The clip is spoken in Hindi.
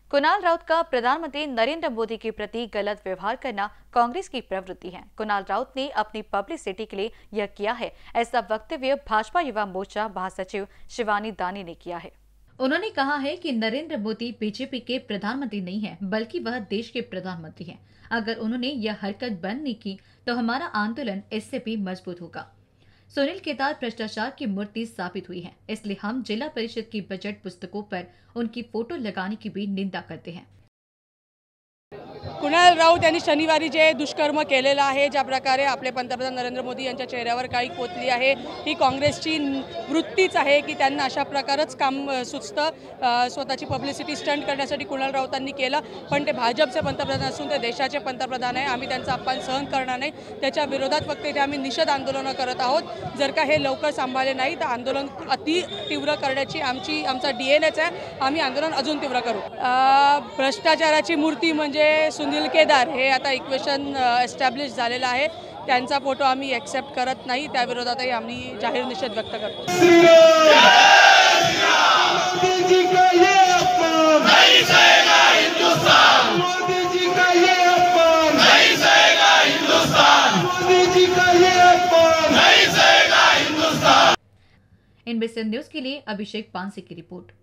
कुणाल राउत का प्रधानमंत्री नरेंद्र मोदी के प्रति गलत व्यवहार करना कांग्रेस की प्रवृत्ति है। कुणाल राउत ने अपनी पब्लिसिटी के लिए यह किया है, ऐसा वक्तव्य भाजपा युवा मोर्चा महासचिव शिवानी दानी ने किया है। उन्होंने कहा है कि नरेंद्र मोदी बीजेपी के प्रधानमंत्री नहीं है, बल्कि वह देश के प्रधानमंत्री हैं। अगर उन्होंने यह हरकत बंद नहीं की तो हमारा आंदोलन इससे भी मजबूत होगा। सुनील केदार भ्रष्टाचार की मूर्ति साबित हुई है, इसलिए हम जिला परिषद की बजट पुस्तकों पर उनकी फोटो लगाने की भी निंदा करते हैं। कुणाल राऊत यांनी शनिवारी जे दुष्कर्म केलेलं आहे, ज्या प्रकारे आपले पंतप्रधान नरेंद्र मोदी यांच्या चेहऱ्यावर काळी पोचली आहे, ही काँग्रेसची वृत्तीच आहे की त्यांना अशा प्रकारच काम सुचतं। स्वतःची पब्लिसिटी स्टंट करण्यासाठी कुणाल राऊतांनी केलं, पण ते भाजपचे पंतप्रधान असून ते देशाचे पंतप्रधान आहे। आम्ही त्यांचा अपमान सहन करणार नाही। त्याच्या विरोधात फक्त इथे आम्ही निषेध आंदोलन करत आहोत। जर का हे लवकर सांभाळले नाही तर आंदोलन अति तीव्र करण्याची आमचा डीएनएच आहे। आम्ही आंदोलन अजून तीव्र करू। भ्रष्टाचाराची मूर्ती म्हणजे सुनील केदार हे आता इक्वेशन एस्टॅब्लिश झालेला आहे। त्यांचा फोटो आम्ही एक्सेप्ट करत नाही, त्या विरोधातही आम्ही जाहीर निषेध व्यक्त करतो। इनबीसी न्यूज के लिए अभिषेक पानसे की रिपोर्ट।